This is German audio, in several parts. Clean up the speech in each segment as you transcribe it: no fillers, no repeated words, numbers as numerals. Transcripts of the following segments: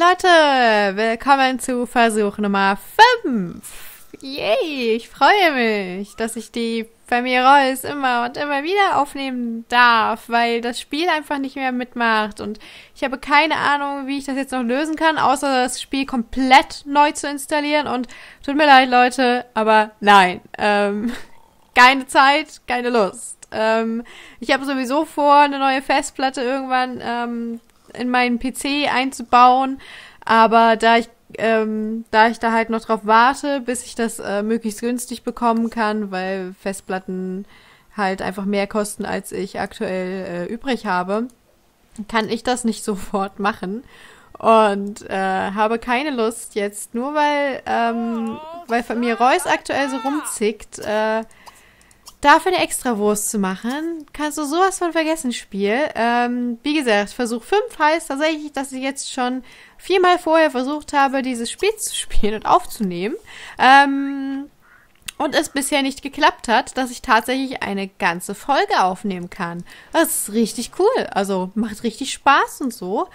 Leute, willkommen zu Versuch Nummer 5. Yay, ich freue mich, dass ich die Familie Reuss immer und immer wieder aufnehmen darf, weil das Spiel einfach nicht mehr mitmacht und ich habe keine Ahnung, wie ich das jetzt noch lösen kann, außer das Spiel komplett neu zu installieren und tut mir leid, Leute, aber nein, keine Zeit, keine Lust. Ich habe sowieso vor, eine neue Festplatte irgendwann in meinen PC einzubauen, aber da ich da halt noch drauf warte, bis ich das möglichst günstig bekommen kann, weil Festplatten halt einfach mehr kosten, als ich aktuell übrig habe, kann ich das nicht sofort machen und habe keine Lust jetzt, nur weil Familie Reuss aktuell so rumzickt, dafür eine Extrawurst zu machen, kannst du sowas von vergessen, Spiel. Wie gesagt, Versuch 5 heißt tatsächlich, dass ich jetzt schon 4-mal vorher versucht habe, dieses Spiel zu spielen und aufzunehmen. Und es bisher nicht geklappt hat, dass ich tatsächlich eine ganze Folge aufnehmen kann. Das ist richtig cool. Also macht richtig Spaß und so.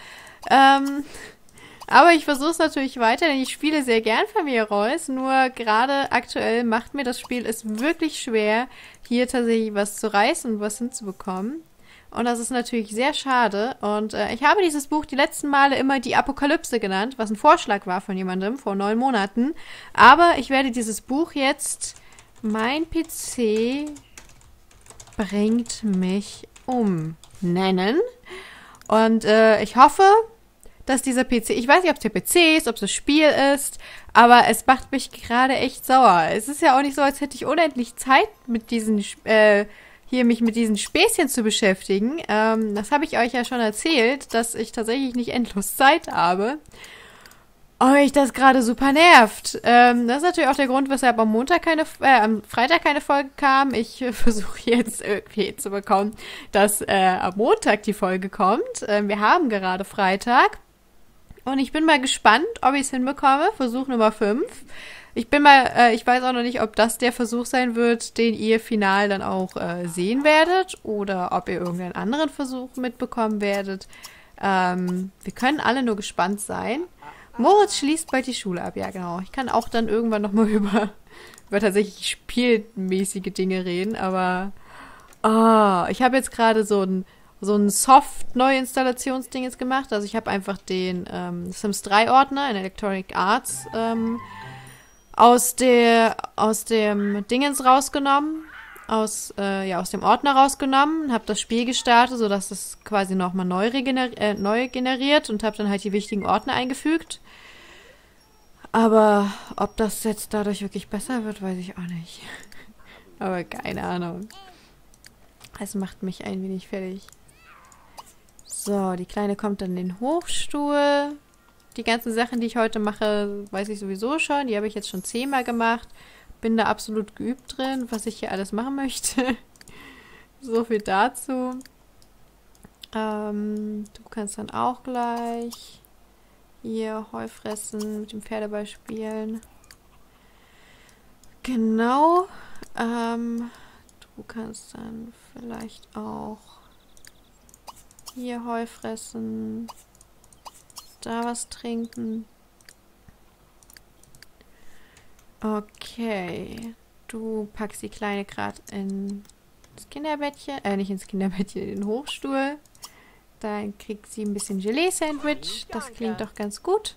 Aber ich versuche es natürlich weiter, denn ich spiele sehr gern Familie Reuss, nur gerade aktuell macht mir das Spiel es wirklich schwer, hier tatsächlich was zu reißen und was hinzubekommen. Und das ist natürlich sehr schade. Und ich habe dieses Buch die letzten Male immer die Apokalypse genannt, was ein Vorschlag war von jemandem vor 9 Monaten. Aber ich werde dieses Buch jetzt Mein PC bringt mich um nennen. Und ich hoffe, dass dieser PC, ich weiß nicht, ob es der PC ist, ob es das Spiel ist, aber es macht mich gerade echt sauer. Es ist ja auch nicht so, als hätte ich unendlich Zeit mit diesen, mich mit diesen Späßchen zu beschäftigen. Das habe ich euch ja schon erzählt, dass ich tatsächlich nicht endlos Zeit habe. Und mich das gerade super nervt. Das ist natürlich auch der Grund, weshalb am Freitag keine Folge kam. Ich versuche jetzt irgendwie zu bekommen, dass am Montag die Folge kommt. Wir haben gerade Freitag. Und ich bin mal gespannt, ob ich es hinbekomme. Versuch Nummer 5. Ich weiß auch noch nicht, ob das der Versuch sein wird, den ihr final dann auch sehen werdet. Oder ob ihr irgendeinen anderen Versuch mitbekommen werdet. Wir können alle nur gespannt sein. Moritz schließt bald die Schule ab, ja genau. Ich kann auch dann irgendwann nochmal über tatsächlich spielmäßige Dinge reden, aber ich habe jetzt gerade so ein Soft-Neuinstallationsding jetzt gemacht. Also ich habe einfach den Sims 3 Ordner in Electronic Arts aus dem Dingens rausgenommen, aus dem Ordner rausgenommen, habe das Spiel gestartet, sodass es quasi nochmal neu generiert und habe dann halt die wichtigen Ordner eingefügt. Aber ob das jetzt dadurch wirklich besser wird, weiß ich auch nicht. Aber keine Ahnung. Es macht mich ein wenig fertig. So, die Kleine kommt dann in den Hochstuhl. Die ganzen Sachen, die ich heute mache, weiß ich sowieso schon. Die habe ich jetzt schon 10-mal gemacht. Bin da absolut geübt drin, was ich hier alles machen möchte. So viel dazu. Du kannst dann auch gleich hier Heu fressen, mit dem Pferdeball spielen. Genau. Du kannst dann vielleicht auch hier Heu fressen. Da was trinken. Okay. Du packst die Kleine gerade ins Kinderbettchen. Nicht ins Kinderbettchen, in den Hochstuhl. Dann kriegt sie ein bisschen Gelee-Sandwich. Das klingt doch ganz gut.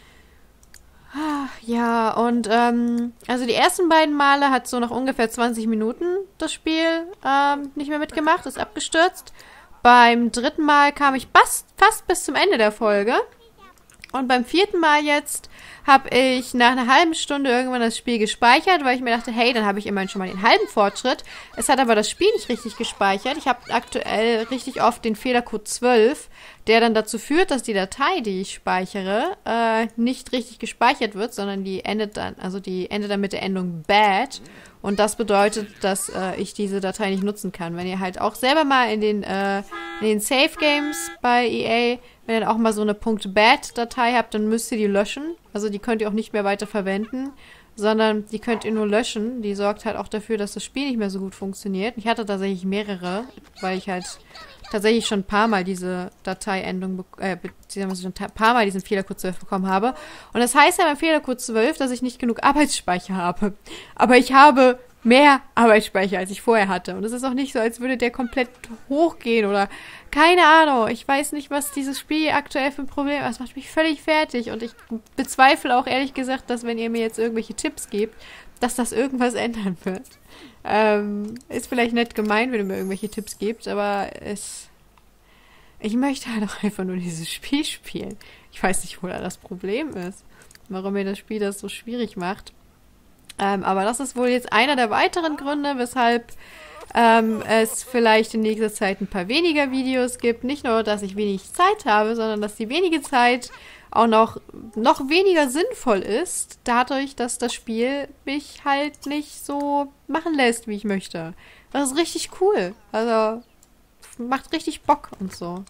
Ja, und also die ersten beiden Male hat so nach ungefähr 20 Minuten das Spiel nicht mehr mitgemacht, ist abgestürzt. Beim 3. Mal kam ich fast bis zum Ende der Folge. Und beim 4. Mal jetzt habe ich nach einer halben Stunde irgendwann das Spiel gespeichert, weil ich mir dachte, hey, dann habe ich immerhin schon mal den halben Fortschritt. Es hat aber das Spiel nicht richtig gespeichert. Ich habe aktuell richtig oft den Fehlercode 12, der dann dazu führt, dass die Datei, die ich speichere, nicht richtig gespeichert wird, sondern die endet dann mit der Endung bad. Und das bedeutet, dass ich diese Datei nicht nutzen kann. Wenn ihr halt auch selber mal in den Save Games bei EA, wenn ihr dann auch mal so eine .bat-Datei habt, dann müsst ihr die löschen. Also die könnt ihr auch nicht mehr weiter verwenden, sondern die könnt ihr nur löschen. Die sorgt halt auch dafür, dass das Spiel nicht mehr so gut funktioniert. Ich hatte tatsächlich mehrere, weil ich halt tatsächlich schon ein paar Mal diese Dateiendung, beziehungsweise schon ein paar Mal diesen Fehlercode 12 bekommen habe. Und das heißt ja beim Fehlercode 12, dass ich nicht genug Arbeitsspeicher habe. Aber ich habe mehr Arbeitsspeicher, als ich vorher hatte. Und es ist auch nicht so, als würde der komplett hochgehen oder keine Ahnung. Ich weiß nicht, was dieses Spiel aktuell für ein Problem ist. Das macht mich völlig fertig. Und ich bezweifle auch ehrlich gesagt, dass wenn ihr mir jetzt irgendwelche Tipps gebt, dass das irgendwas ändern wird. Ist vielleicht nett gemeint, wenn ihr mir irgendwelche Tipps gebt, aber ich möchte halt auch einfach nur dieses Spiel spielen. Ich weiß nicht, wo da das Problem ist. Warum mir das Spiel das so schwierig macht. Aber das ist wohl jetzt einer der weiteren Gründe, weshalb es vielleicht in nächster Zeit ein paar weniger Videos gibt. Nicht nur, dass ich wenig Zeit habe, sondern dass die wenige Zeit auch noch weniger sinnvoll ist, dadurch, dass das Spiel mich halt nicht so machen lässt, wie ich möchte. Das ist richtig cool. Also, macht richtig Bock und so.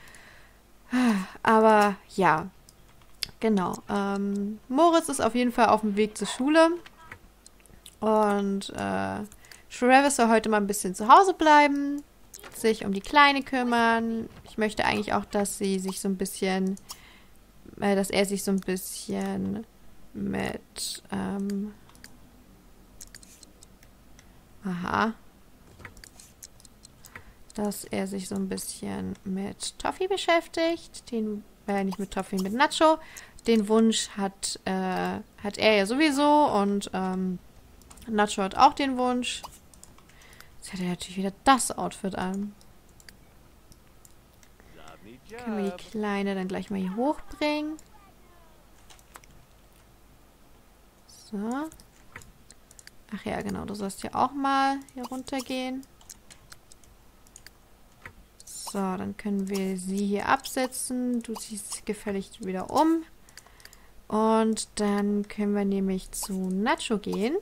Aber ja, genau. Moritz ist auf jeden Fall auf dem Weg zur Schule. Und Travis soll heute mal ein bisschen zu Hause bleiben, sich um die Kleine kümmern. Ich möchte eigentlich auch, dass er sich so ein bisschen mit, dass er sich so ein bisschen mit Toffee beschäftigt. Nicht mit Toffee, mit Nacho. Den Wunsch hat er ja sowieso und Nacho hat auch den Wunsch. Jetzt hat er natürlich wieder das Outfit an. Können wir die Kleine dann gleich mal hier hochbringen. So. Ach ja, genau. Du sollst ja auch mal hier runtergehen. So, dann können wir sie hier absetzen. Du ziehst gefälligst wieder um. Und dann können wir nämlich zu Nacho gehen.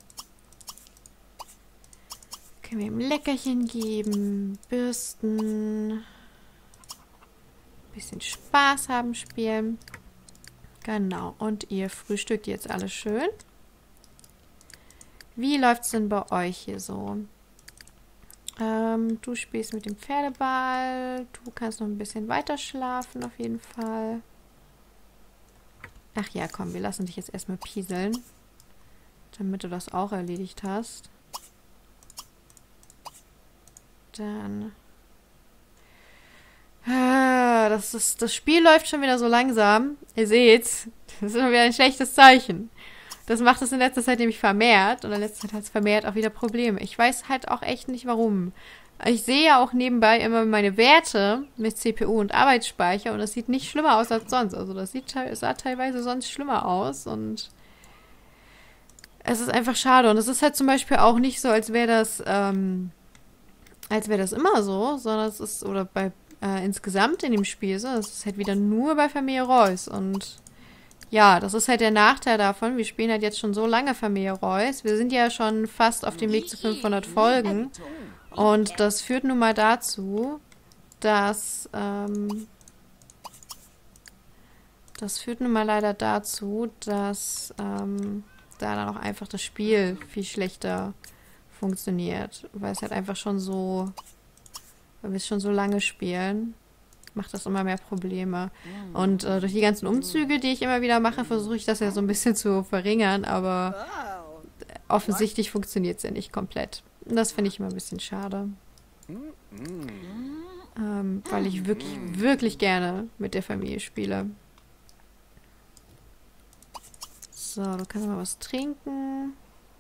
Können wir ihm Leckerchen geben, bürsten, bisschen Spaß haben, spielen. Genau, und ihr frühstückt jetzt alles schön. Wie läuft's denn bei euch hier so? Du spielst mit dem Pferdeball, du kannst noch ein bisschen weiter schlafen auf jeden Fall. Ach ja, komm, wir lassen dich jetzt erstmal pieseln, damit du das auch erledigt hast. Dann... Das Spiel läuft schon wieder so langsam. Ihr seht's, das ist schon wieder ein schlechtes Zeichen. Das macht es in letzter Zeit nämlich vermehrt. Und in letzter Zeit hat es vermehrt auch wieder Probleme. Ich weiß halt auch echt nicht, warum. Ich sehe ja auch nebenbei immer meine Werte mit CPU und Arbeitsspeicher. Und das sieht nicht schlimmer aus als sonst. Also das sah teilweise sonst schlimmer aus. Und es ist einfach schade. Und es ist halt zum Beispiel auch nicht so, als wäre das immer so. Sondern es ist, oder bei insgesamt in dem Spiel so. Es ist halt wieder nur bei Familie Reuss. Und ja, das ist halt der Nachteil davon. Wir spielen halt jetzt schon so lange Familie Reuss. Wir sind ja schon fast auf dem Weg zu 500 Folgen. Und das führt nun mal dazu, dass da dann auch einfach das Spiel viel schlechter funktioniert. Weil es halt einfach schon so, weil wir es schon so lange spielen, macht das immer mehr Probleme. Und durch die ganzen Umzüge, die ich immer wieder mache, versuche ich das ja so ein bisschen zu verringern, aber offensichtlich funktioniert es ja nicht komplett. Und das finde ich immer ein bisschen schade. Weil ich wirklich, wirklich gerne mit der Familie spiele. So, du kannst mal was trinken.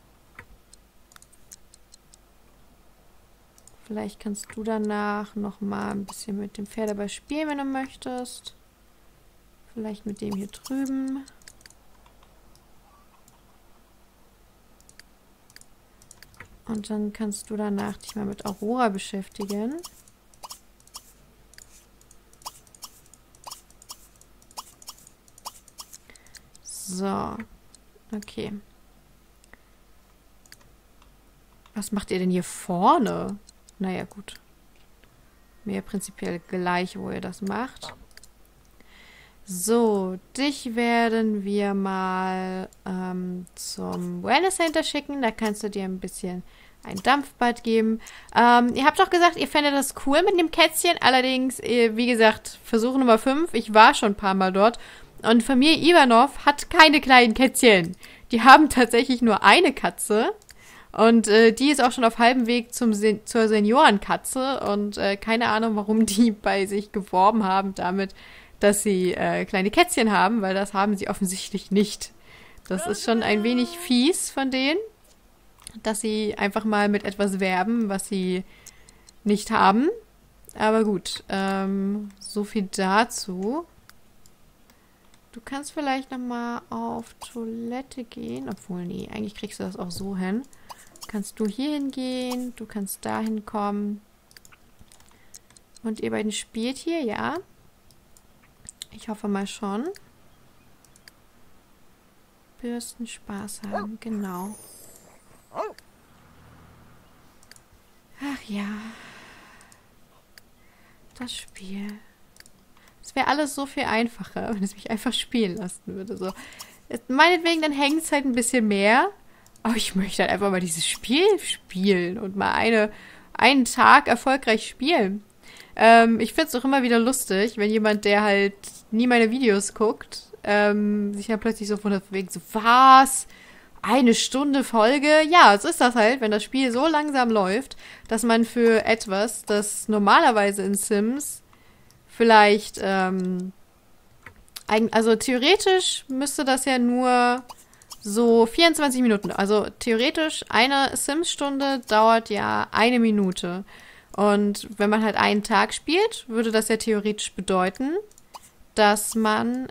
Vielleicht kannst du danach noch mal ein bisschen mit dem Pferdeball spielen, wenn du möchtest. Vielleicht mit dem hier drüben. Und dann kannst du danach dich mal mit Aurora beschäftigen. So. Okay. Was macht ihr denn hier vorne? Naja, gut. Mir prinzipiell gleich, wo ihr das macht. So, dich werden wir mal zum Wellness Center schicken. Da kannst du dir ein bisschen ein Dampfbad geben. Ihr habt doch gesagt, ihr fändet das cool mit dem Kätzchen. Allerdings, wie gesagt, Versuch Nummer 5. Ich war schon ein paar Mal dort. Und Familie Ivanov hat keine kleinen Kätzchen. Die haben tatsächlich nur eine Katze. Und die ist auch schon auf halbem Weg zur Seniorenkatze. Und keine Ahnung, warum die bei sich geworben haben damit, dass sie kleine Kätzchen haben. Weil das haben sie offensichtlich nicht. Das ist schon ein wenig fies von denen, dass sie einfach mal mit etwas werben, was sie nicht haben. Aber gut, so viel dazu. Du kannst vielleicht nochmal auf Toilette gehen. Obwohl, nee, eigentlich kriegst du das auch so hin. Kannst du hier hingehen, du kannst da hinkommen. Und ihr beiden spielt hier, ja? Ich hoffe mal schon. Bürsten Spaß haben, genau. Ach ja. Das Spiel. Es wäre alles so viel einfacher, wenn es mich einfach spielen lassen würde. So. Meinetwegen, dann hängt es halt ein bisschen mehr. Aber ich möchte halt einfach mal dieses Spiel spielen und mal einen Tag erfolgreich spielen. Ich finde es auch immer wieder lustig, wenn jemand, der halt nie meine Videos guckt, sich dann plötzlich so wundert, wegen so, was? 1 Stunde Folge? Ja, so ist das halt, wenn das Spiel so langsam läuft, dass man für etwas, das normalerweise in Sims vielleicht, also theoretisch müsste das ja nur so 24 Minuten, also theoretisch eine Sims-Stunde dauert ja 1 Minute. Und wenn man halt einen Tag spielt, würde das ja theoretisch bedeuten, dass man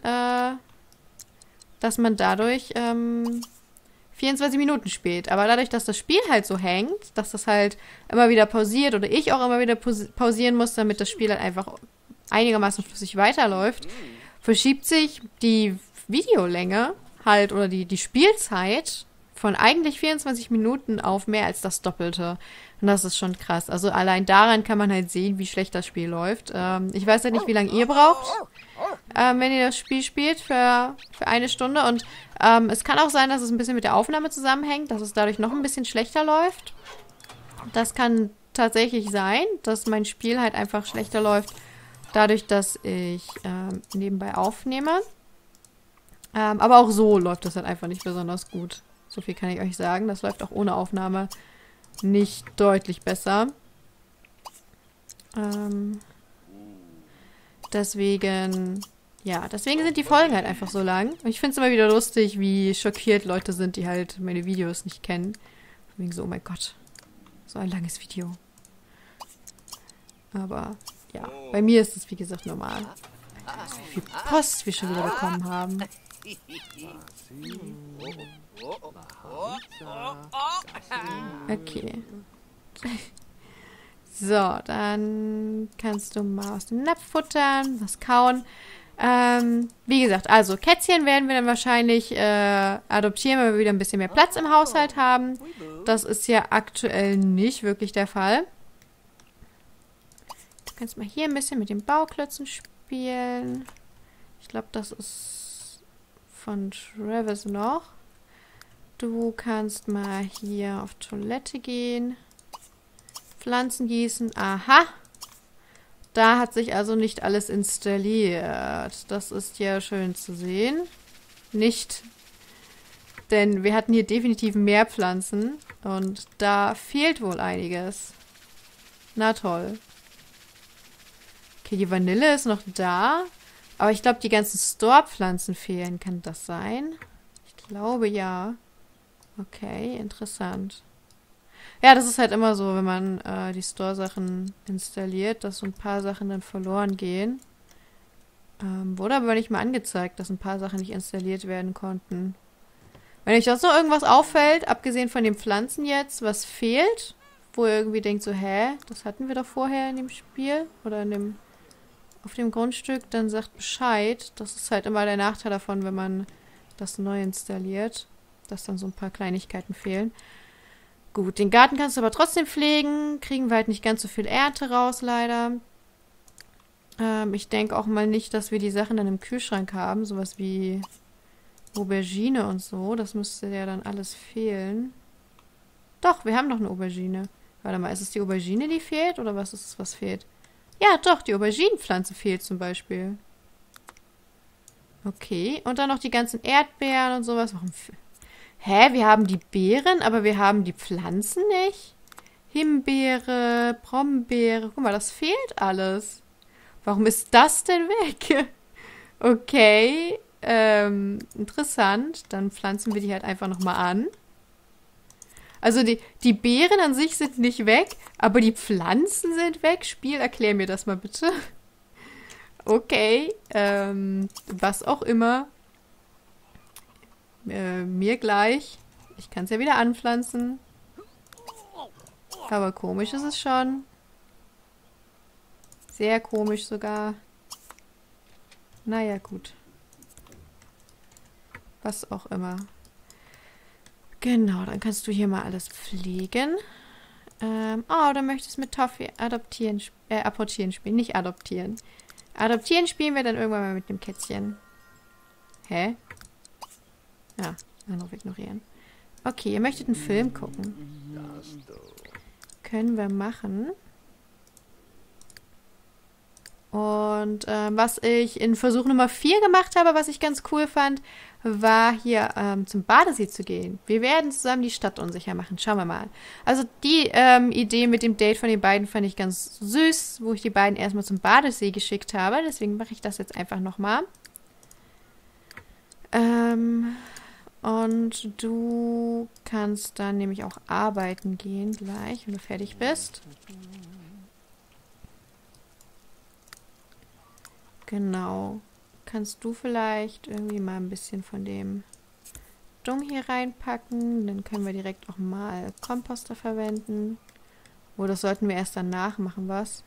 dadurch 24 Minuten spielt. Aber dadurch, dass das Spiel halt so hängt, dass das halt immer wieder pausiert oder ich auch immer wieder pausieren muss, damit das Spiel halt einfach einigermaßen flüssig weiterläuft, verschiebt sich die Videolänge halt oder die Spielzeit von eigentlich 24 Minuten auf mehr als das Doppelte. Und das ist schon krass. Also allein daran kann man halt sehen, wie schlecht das Spiel läuft. Ich weiß ja nicht, wie lange ihr braucht, wenn ihr das Spiel spielt für 1 Stunde. Und es kann auch sein, dass es ein bisschen mit der Aufnahme zusammenhängt, dass es dadurch noch ein bisschen schlechter läuft. Das kann tatsächlich sein, dass mein Spiel halt einfach schlechter läuft, dadurch, dass ich nebenbei aufnehme. Aber auch so läuft das halt einfach nicht besonders gut. So viel kann ich euch sagen. Das läuft auch ohne Aufnahme nicht deutlich besser. Deswegen sind die Folgen halt einfach so lang. Und ich finde es immer wieder lustig, wie schockiert Leute sind, die halt meine Videos nicht kennen. Deswegen so, oh mein Gott, so ein langes Video. Aber ja, bei mir ist es wie gesagt normal. Wie viel Post wir schon wieder bekommen haben. Okay. So, dann kannst du mal aus dem Napf futtern, was kauen. Wie gesagt, also Kätzchen werden wir dann wahrscheinlich adoptieren, weil wir wieder ein bisschen mehr Platz im Haushalt haben. Das ist ja aktuell nicht wirklich der Fall. Du kannst mal hier ein bisschen mit den Bauklötzen spielen. Ich glaube, das ist von Travis noch. Du kannst mal hier auf Toilette gehen. Pflanzen gießen. Aha. Da hat sich also nicht alles installiert. Das ist ja schön zu sehen. Nicht. Denn wir hatten hier definitiv mehr Pflanzen. Und da fehlt wohl einiges. Na toll. Okay, die Vanille ist noch da. Aber ich glaube, die ganzen Store-Pflanzen fehlen. Kann das sein? Ich glaube, ja. Okay, interessant. Ja, das ist halt immer so, wenn man die Store-Sachen installiert, dass so ein paar Sachen dann verloren gehen. Wurde aber nicht mal angezeigt, dass ein paar Sachen nicht installiert werden konnten. Wenn euch sonst noch irgendwas auffällt, abgesehen von den Pflanzen jetzt, was fehlt, wo ihr irgendwie denkt so, hä, das hatten wir doch vorher in dem Spiel oder auf dem Grundstück, dann sagt Bescheid. Das ist halt immer der Nachteil davon, wenn man das neu installiert, dass dann so ein paar Kleinigkeiten fehlen. Gut, den Garten kannst du aber trotzdem pflegen. Kriegen wir halt nicht ganz so viel Ernte raus, leider. Ich denke auch mal nicht, dass wir die Sachen dann im Kühlschrank haben. Sowas wie Aubergine und so. Das müsste ja dann alles fehlen. Doch, wir haben noch eine Aubergine. Warte mal, ist es die Aubergine, die fehlt? Oder was ist es, was fehlt? Ja, doch, die Auberginenpflanze fehlt zum Beispiel. Okay, und dann noch die ganzen Erdbeeren und sowas. Hä, wir haben die Beeren, aber wir haben die Pflanzen nicht? Himbeere, Brombeere. Guck mal, das fehlt alles. Warum ist das denn weg? Okay, interessant. Dann pflanzen wir die halt einfach nochmal an. Also die Beeren an sich sind nicht weg, aber die Pflanzen sind weg. Spiel, erklär mir das mal bitte. Okay, was auch immer. Mir gleich. Ich kann es ja wieder anpflanzen. Aber komisch ist es schon. Sehr komisch sogar. Naja, gut. Was auch immer. Genau, dann kannst du hier mal alles pflegen. Oh, du möchtest mit Toffee apportieren spielen, nicht adoptieren. Adoptieren spielen wir dann irgendwann mal mit dem Kätzchen. Hä? Ja, Anruf ignorieren. Okay, ihr möchtet einen Film gucken. Können wir machen. Und was ich in Versuch Nummer 4 gemacht habe, was ich ganz cool fand, war hier zum Badesee zu gehen. Wir werden zusammen die Stadt unsicher machen. Schauen wir mal. Also die Idee mit dem Date von den beiden fand ich ganz süß, wo ich die beiden erstmal zum Badesee geschickt habe. Deswegen mache ich das jetzt einfach nochmal. Und du kannst dann nämlich auch arbeiten gehen gleich, wenn du fertig bist. Genau. Kannst du vielleicht irgendwie mal ein bisschen von dem Dung hier reinpacken? Dann können wir direkt auch mal Komposter verwenden. Oh, das sollten wir erst danach machen, was?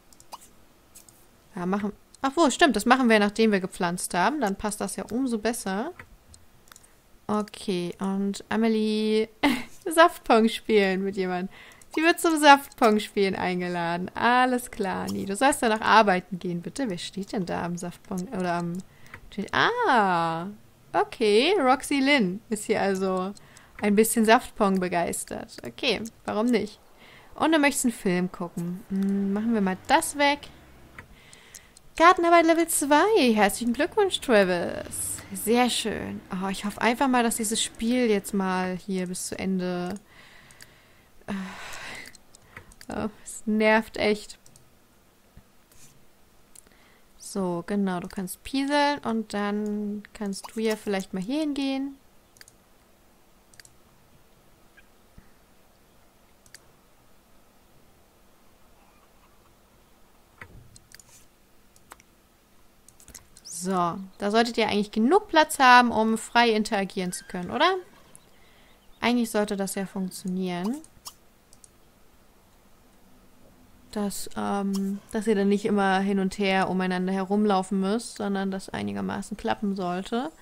Ja, machen... Ach wo, stimmt, das machen wir, nachdem wir gepflanzt haben. Dann passt das ja umso besser. Okay, und Amelie Saftpong spielen mit jemandem. Sie wird zum Saftpong-Spielen eingeladen. Alles klar, Nee, du sollst danach arbeiten gehen, bitte. Wer steht denn da am Saftpong? Oder am... Ah, okay. Roxy Lynn ist hier also ein bisschen Saftpong begeistert. Okay, warum nicht? Und du möchtest einen Film gucken. Machen wir mal das weg. Gartenarbeit Level 2. Herzlichen Glückwunsch, Travis. Sehr schön. Oh, ich hoffe einfach mal, dass dieses Spiel jetzt mal hier bis zu Ende... Oh, es nervt echt. So, genau, du kannst pieseln und dann kannst du ja vielleicht mal hier hingehen. So, da solltet ihr eigentlich genug Platz haben, um frei interagieren zu können, oder? Eigentlich sollte das ja funktionieren. Dass ihr dann nicht immer hin und her umeinander herumlaufen müsst, sondern das einigermaßen klappen sollte.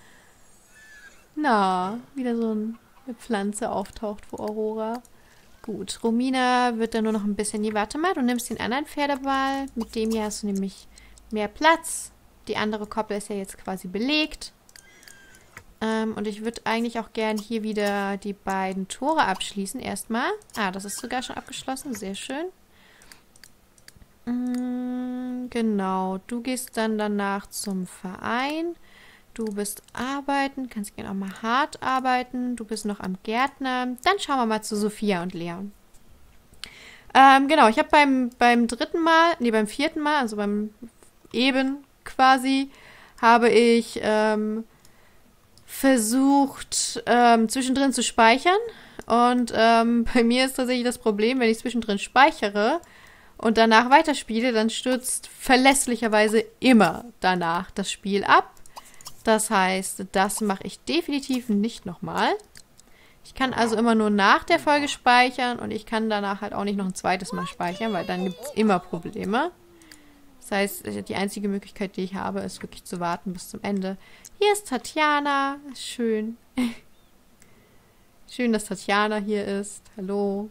Na, wieder so eine Pflanze auftaucht vor Aurora. Gut, Romina wird dann nur noch ein bisschen... Nee, warte mal, du nimmst den anderen Pferdeball. Mit dem hier hast du nämlich mehr Platz. Die andere Koppel ist ja jetzt quasi belegt. Und ich würde eigentlich auch gern hier wieder die beiden Tore abschließen erstmal. Ah, das ist sogar schon abgeschlossen. Sehr schön. Genau, du gehst dann danach zum Verein. Du bist arbeiten, kannst gerne auch mal hart arbeiten. Du bist noch am Gärtnern. Dann schauen wir mal zu Sophia und Leon. Genau, ich habe beim vierten Mal, also beim eben quasi, habe ich versucht, zwischendrin zu speichern. Und bei mir ist tatsächlich das Problem, wenn ich zwischendrin speichere und danach weiterspiele, dann stürzt verlässlicherweise immer danach das Spiel ab. Das heißt, das mache ich definitiv nicht nochmal. Ich kann also immer nur nach der Folge speichern und ich kann danach halt auch nicht noch ein zweites Mal speichern, weil dann gibt es immer Probleme. Das heißt, die einzige Möglichkeit, die ich habe, ist wirklich zu warten bis zum Ende. Hier ist Tatjana. Schön. Schön, dass Tatjana hier ist. Hallo.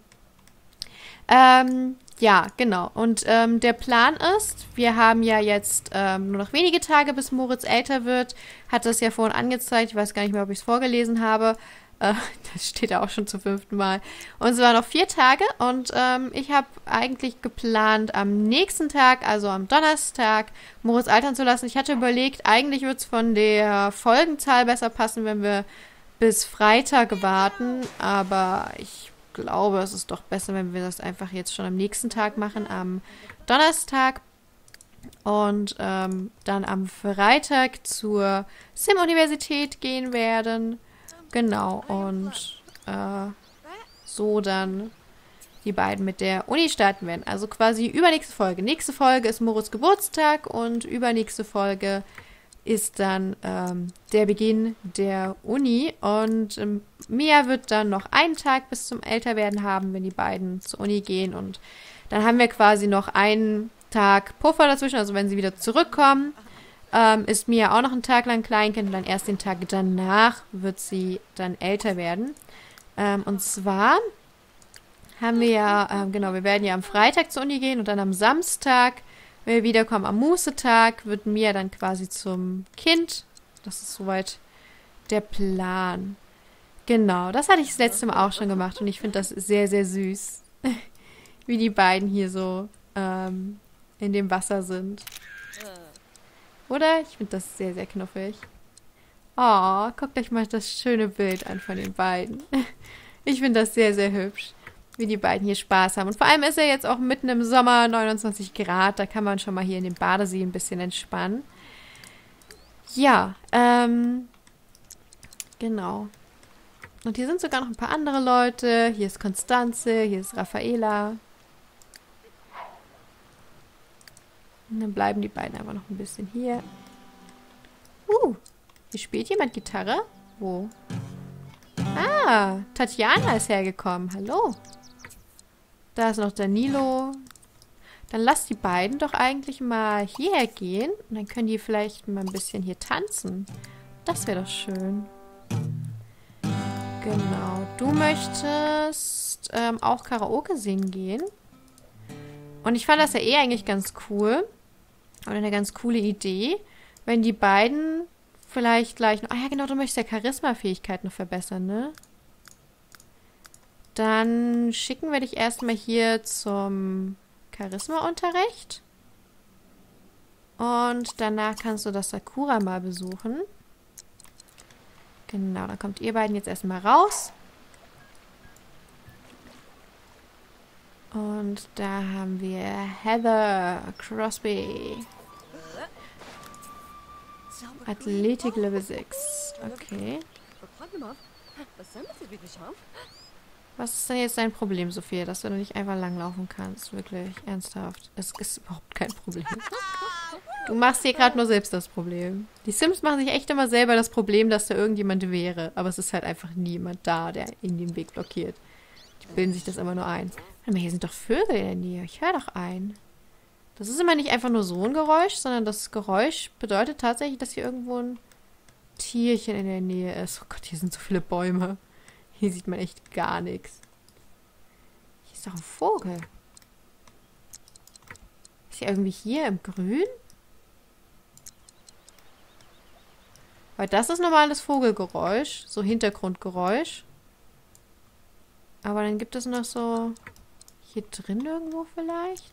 Ja, genau. Und der Plan ist, wir haben ja jetzt nur noch wenige Tage, bis Moritz älter wird. Hat das ja vorhin angezeigt. Ich weiß gar nicht mehr, ob ich es vorgelesen habe. Das steht auch schon zum 5. Mal. Und es waren noch 4 Tage und ich habe eigentlich geplant, am nächsten Tag, also am Donnerstag, Moritz altern zu lassen. Ich hatte überlegt, eigentlich würde es von der Folgenzahl besser passen, wenn wir bis Freitag warten, aber ich glaube, es ist doch besser, wenn wir das einfach jetzt schon am nächsten Tag machen, am Donnerstag. Und dann am Freitag zur Sim-Universität gehen werden. Genau, und so dann die beiden mit der Uni starten werden. Also quasi übernächste Folge. Nächste Folge ist Moritz Geburtstag und übernächste Folge ist dann der Beginn der Uni. Und Mia wird dann noch einen Tag bis zum Älterwerden haben, wenn die beiden zur Uni gehen. Und dann haben wir quasi noch einen Tag Puffer dazwischen. Also wenn sie wieder zurückkommen, ist Mia auch noch einen Tag lang Kleinkind. Und dann erst den Tag danach wird sie dann älter werden. Und zwar haben wir ja, genau, wir werden ja am Freitag zur Uni gehen und dann am Samstag, wenn wir wiederkommen, am Mußetag, wird Mia dann quasi zum Kind. Das ist soweit der Plan. Genau, das hatte ich das letzte Mal auch schon gemacht und ich finde das sehr, sehr süß, wie die beiden hier so in dem Wasser sind. Oder? Ich finde das sehr, sehr knuffig. Oh, guckt euch mal das schöne Bild an von den beiden. Ich finde das sehr, sehr hübsch, wie die beiden hier Spaß haben. Und vor allem ist er jetzt auch mitten im Sommer, 29 Grad. Da kann man schon mal hier in dem Badesee ein bisschen entspannen. Ja, genau. Und hier sind sogar noch ein paar andere Leute. Hier ist Konstanze, hier ist Raffaela. Und dann bleiben die beiden einfach noch ein bisschen hier. Hier spielt jemand Gitarre? Wo? Ah, Tatjana ist hergekommen. Hallo. Da ist noch Danilo. Dann lass die beiden doch eigentlich mal hierher gehen. Und dann können die vielleicht mal ein bisschen hier tanzen. Das wäre doch schön. Genau. Du möchtest auch Karaoke singen gehen. Und ich fand das ja eh eigentlich ganz cool. Und eine ganz coole Idee, wenn die beiden vielleicht gleich noch... Ah ja, genau, du möchtest ja Charisma-Fähigkeit noch verbessern, ne? Dann schicken wir dich erstmal hier zum Charisma-Unterricht. Und danach kannst du das Sakura mal besuchen. Genau, dann kommt ihr beiden jetzt erstmal raus. Und da haben wir Heather Crosby. Athletik Level 6. Okay. Was ist denn jetzt dein Problem, Sophia, dass du nicht einfach langlaufen kannst? Wirklich, ernsthaft. Es ist überhaupt kein Problem. Du machst dir gerade nur selbst das Problem. Die Sims machen sich echt immer selber das Problem, dass da irgendjemand wäre. Aber es ist halt einfach niemand da, der ihnen den Weg blockiert. Die bilden sich das immer nur ein. Warte mal, hier sind doch Vögel in der Nähe. Ich höre doch einen. Das ist immer nicht einfach nur so ein Geräusch, sondern das Geräusch bedeutet tatsächlich, dass hier irgendwo ein Tierchen in der Nähe ist. Oh Gott, hier sind so viele Bäume. Hier sieht man echt gar nichts. Hier ist doch ein Vogel. Ist er irgendwie hier im Grün? Weil das ist normales Vogelgeräusch. So Hintergrundgeräusch. Aber dann gibt es noch so... Hier drin irgendwo vielleicht?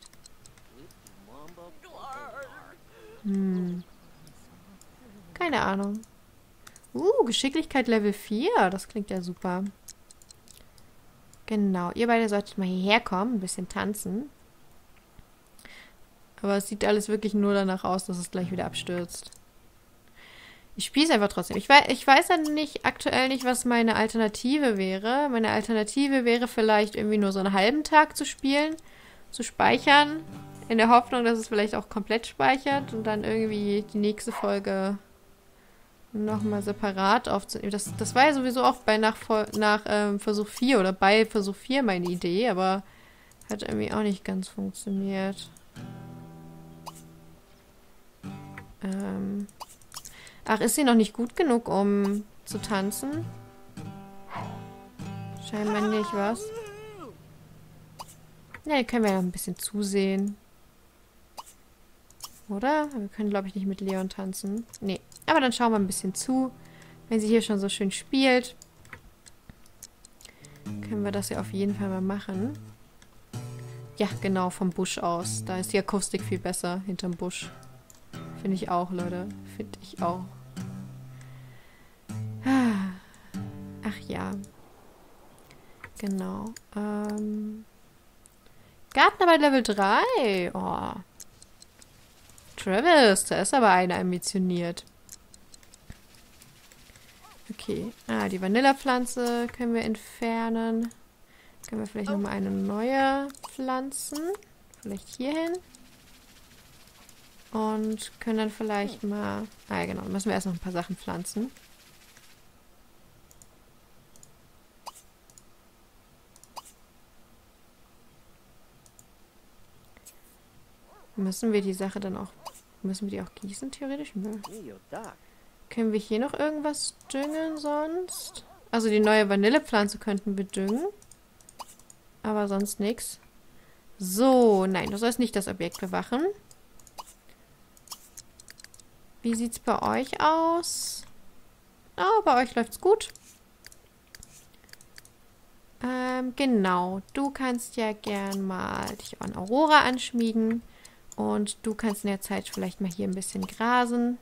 Keine Ahnung. Geschicklichkeit Level 4. Das klingt ja super. Genau. Ihr beide solltet mal hierher kommen. Ein bisschen tanzen. Aber es sieht alles wirklich nur danach aus, dass es gleich wieder abstürzt. Ich spiele es einfach trotzdem. Ich weiß dann nicht, aktuell nicht, was meine Alternative wäre. Meine Alternative wäre vielleicht irgendwie nur so einen halben Tag zu spielen. Zu speichern. In der Hoffnung, dass es vielleicht auch komplett speichert. Und dann irgendwie die nächste Folge nochmal separat aufzunehmen. Das war ja sowieso auch nach Versuch 4 oder bei Versuch 4 meine Idee. Aber hat irgendwie auch nicht ganz funktioniert. Ach, ist sie noch nicht gut genug, um zu tanzen? Scheinbar nicht, was? Ja, hier können wir ja ein bisschen zusehen. Oder? Wir können, glaube ich, nicht mit Leon tanzen. Nee. Aber dann schauen wir ein bisschen zu, wenn sie hier schon so schön spielt. können wir das ja auf jeden Fall mal machen. Ja, genau, vom Busch aus. Da ist die Akustik viel besser, hinterm Busch. Finde ich auch, Leute. Finde ich auch. Ach ja. Genau. Gartenarbeit Level 3. Oh. Travis, da ist aber einer ambitioniert. Okay. Die Vanillepflanze können wir entfernen. Können wir vielleicht nochmal eine neue pflanzen. Vielleicht hier hin. Und können dann vielleicht mal... ja genau, müssen wir erst noch ein paar Sachen pflanzen. Müssen wir die Sache dann auch... Müssen wir die auch gießen, theoretisch? Nö. Können wir hier noch irgendwas düngen sonst? Also die neue Vanillepflanze könnten wir düngen. Aber sonst nichts. So, nein, du sollst nicht das Objekt bewachen. Wie sieht's bei euch aus? Oh, bei euch läuft's gut. Genau. Du kannst ja gern mal dich an Aurora anschmiegen. Und du kannst in der Zeit vielleicht mal hier ein bisschen grasen.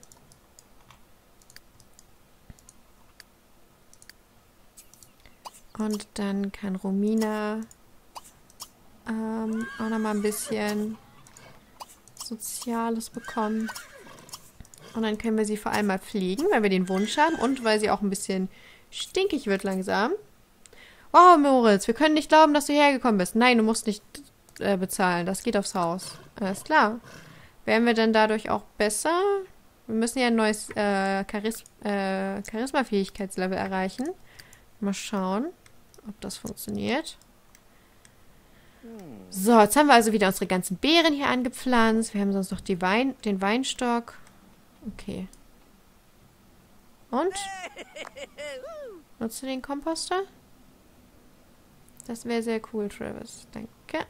Und dann kann Romina auch nochmal ein bisschen Soziales bekommen. Und dann können wir sie vor allem mal pflegen, weil wir den Wunsch haben. Und weil sie auch ein bisschen stinkig wird langsam. Wow, Moritz, wir können nicht glauben, dass du hergekommen bist. Nein, du musst nicht bezahlen. Das geht aufs Haus. Alles klar. Werden wir dann dadurch auch besser? Wir müssen ja ein neues Charisma-Fähigkeitslevel erreichen. Mal schauen, ob das funktioniert. So, jetzt haben wir also wieder unsere ganzen Beeren hier angepflanzt. Wir haben sonst noch den Weinstock. Okay. Und? Nutzt du den Komposter? Das wäre sehr cool, Travis. Danke.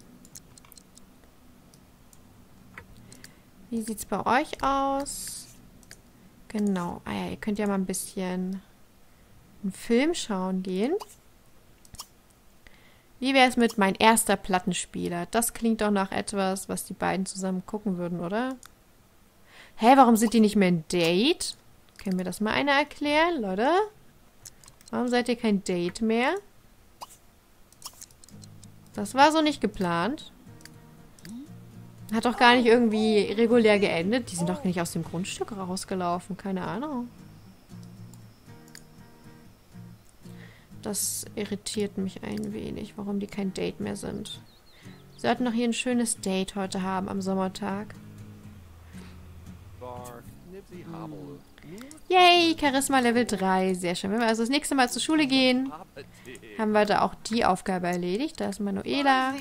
Wie sieht's bei euch aus? Genau. Ah ja, ihr könnt ja mal ein bisschen einen Film schauen gehen. Wie wäre es mit mein erster Plattenspieler? Das klingt doch nach etwas, was die beiden zusammen gucken würden, oder? Hä, warum sind die nicht mehr ein Date? Können mir das mal einer erklären, Leute? Warum seid ihr kein Date mehr? Das war so nicht geplant. Hat doch gar nicht irgendwie regulär geendet. Die sind doch nicht aus dem Grundstück rausgelaufen. Keine Ahnung. Das irritiert mich ein wenig, warum die kein Date mehr sind. Sie sollten doch hier ein schönes Date heute haben am Sommertag. Yay, Charisma Level 3. Sehr schön. Wenn wir also das nächste Mal zur Schule gehen, haben wir da auch die Aufgabe erledigt. Da ist Manuela.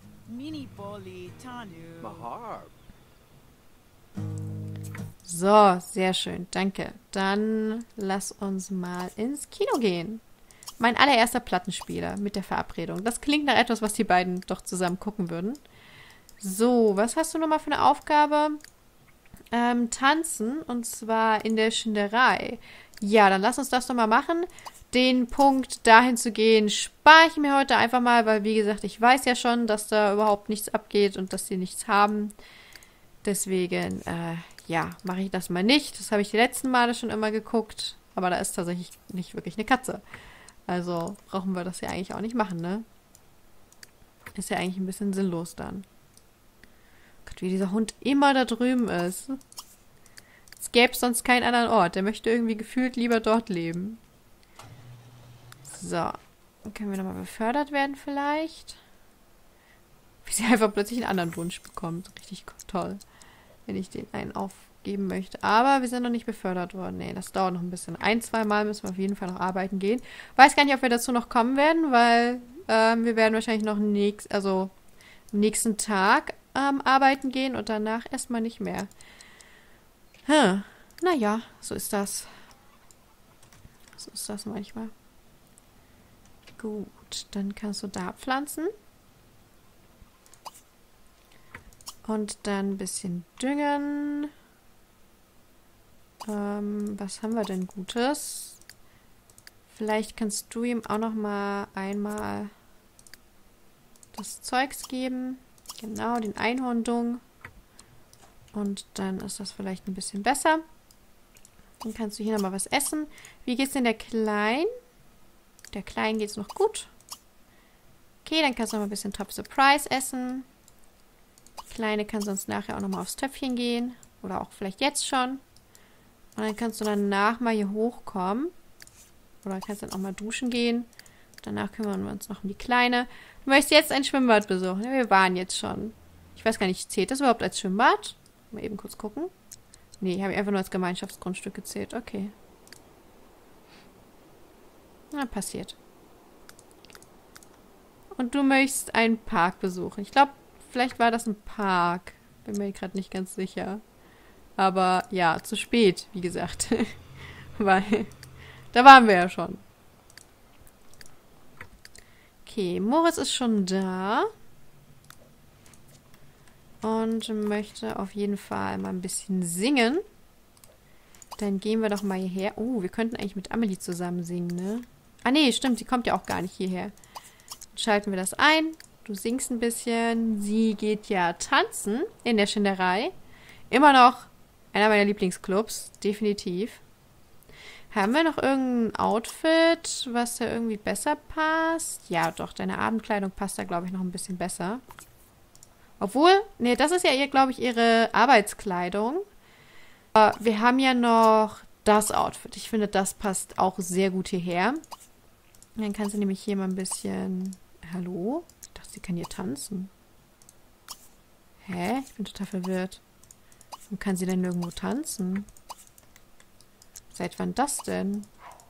So, sehr schön. Danke. Dann lass uns mal ins Kino gehen. Mein allererster Plattenspieler mit der Verabredung. Das klingt nach etwas, was die beiden doch zusammen gucken würden. So, was hast du nochmal für eine Aufgabe? Tanzen, und zwar in der Schinderei. Ja, dann lass uns das doch mal machen. Den Punkt, dahin zu gehen, spare ich mir heute einfach mal, weil, wie gesagt, ich weiß ja schon, dass da überhaupt nichts abgeht und dass sie nichts haben. Deswegen, ja, mache ich das mal nicht. Das habe ich die letzten Male schon immer geguckt, aber da ist tatsächlich nicht wirklich eine Katze. Also brauchen wir das ja eigentlich auch nicht machen, ne? Ist ja eigentlich ein bisschen sinnlos dann. Gott, wie dieser Hund immer da drüben ist. Es gäbe sonst keinen anderen Ort. Der möchte irgendwie gefühlt lieber dort leben. So. Dann können wir nochmal befördert werden vielleicht. Wie sie einfach plötzlich einen anderen Wunsch bekommt. Richtig toll. Wenn ich den einen aufgeben möchte. Aber wir sind noch nicht befördert worden. Nee, das dauert noch ein bisschen. Ein, zwei Mal müssen wir auf jeden Fall noch arbeiten gehen. Weiß gar nicht, ob wir dazu noch kommen werden, weil wir werden wahrscheinlich noch am nächsten Tag arbeiten gehen und danach erstmal nicht mehr. Naja, so ist das. So ist das manchmal. Gut, dann kannst du da pflanzen. Und dann ein bisschen düngen. Was haben wir denn Gutes? Vielleicht kannst du ihm auch noch mal einmal das Zeugs geben. Genau, den Einhorndung. Und dann ist das vielleicht ein bisschen besser. Dann kannst du hier nochmal was essen. Wie geht's denn der Kleinen? Der Kleinen geht's noch gut. Okay, dann kannst du noch mal ein bisschen Top Surprise essen. Die Kleine kann sonst nachher auch nochmal aufs Töpfchen gehen. Oder auch vielleicht jetzt schon. Und dann kannst du danach mal hier hochkommen. Oder kannst dann auch mal duschen gehen. Danach kümmern wir uns noch um die Kleine. Du möchtest jetzt ein Schwimmbad besuchen. Ja, wir waren jetzt schon. Ich weiß gar nicht, zählt das überhaupt als Schwimmbad? Mal eben kurz gucken. Nee, habe ich einfach nur als Gemeinschaftsgrundstück gezählt. Okay. Na, passiert. Und du möchtest einen Park besuchen. Ich glaube, vielleicht war das ein Park. Bin mir gerade nicht ganz sicher. Aber ja, zu spät, wie gesagt. Weil, da waren wir ja schon. Okay, Moritz ist schon da. Und möchte auf jeden Fall mal ein bisschen singen. Dann gehen wir doch mal hierher. Oh, wir könnten eigentlich mit Amelie zusammen singen, ne? Ah, nee, stimmt, sie kommt ja auch gar nicht hierher. Dann schalten wir das ein. Du singst ein bisschen. Sie geht ja tanzen in der Schinderei. Immer noch einer meiner Lieblingsclubs, definitiv. Haben wir noch irgendein Outfit, was da irgendwie besser passt? Ja, doch, deine Abendkleidung passt da, glaube ich, noch ein bisschen besser. Obwohl, nee, das ist ja, glaube ich, ihre Arbeitskleidung. Wir haben ja noch das Outfit. Ich finde, das passt auch sehr gut hierher. Dann kannst du nämlich hier mal ein bisschen... Hallo? Ich dachte, sie kann hier tanzen. Hä? Ich bin total verwirrt. Warum kann sie denn nirgendwo tanzen? Seit wann das denn?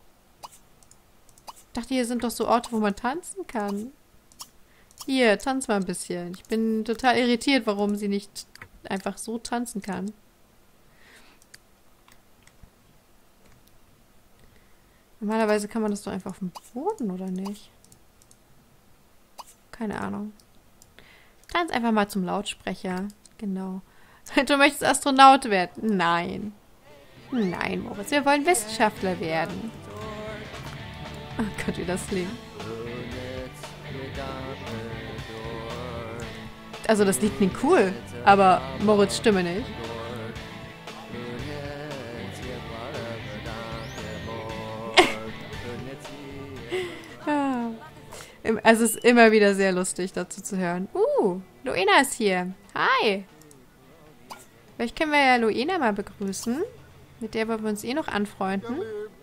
Ich dachte, hier sind doch so Orte, wo man tanzen kann. Hier, tanz mal ein bisschen. Ich bin total irritiert, warum sie nicht einfach so tanzen kann. Normalerweise kann man das doch einfach auf dem Boden, oder nicht? Keine Ahnung. Tanz einfach mal zum Lautsprecher. Genau. Du möchtest Astronaut werden? Nein. Nein, Moritz, wir wollen Wissenschaftler werden. Oh Gott, wie das klingt. Also das Lied klingt cool, aber Moritz' Stimme nicht. Also es ist immer wieder sehr lustig, dazu zu hören. Luena ist hier. Hi. Vielleicht können wir ja Luena mal begrüßen. Mit der wollen wir uns eh noch anfreunden.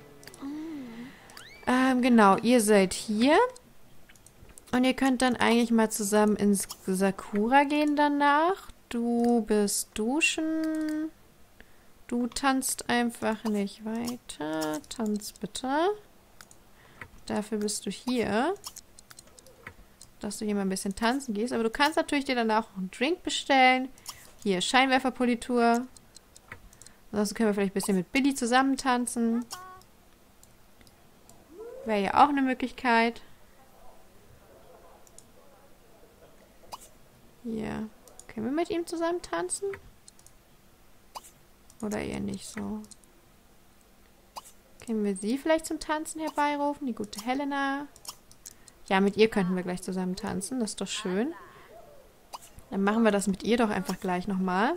Genau, ihr seid hier. Und ihr könnt dann eigentlich mal zusammen ins Sakura gehen danach. Du bist duschen. Du tanzt einfach nicht weiter. Tanz bitte. Dafür bist du hier. Dass du hier mal ein bisschen tanzen gehst. Aber du kannst natürlich dir danach auch einen Drink bestellen. Hier, Scheinwerferpolitur. Ansonsten können wir vielleicht ein bisschen mit Billy zusammen tanzen. Wäre ja auch eine Möglichkeit. Hier. Können wir mit ihm zusammen tanzen? Oder eher nicht so? Können wir sie vielleicht zum Tanzen herbeirufen? Die gute Helena. Ja, mit ihr könnten wir gleich zusammen tanzen. Das ist doch schön. Dann machen wir das mit ihr doch einfach gleich nochmal.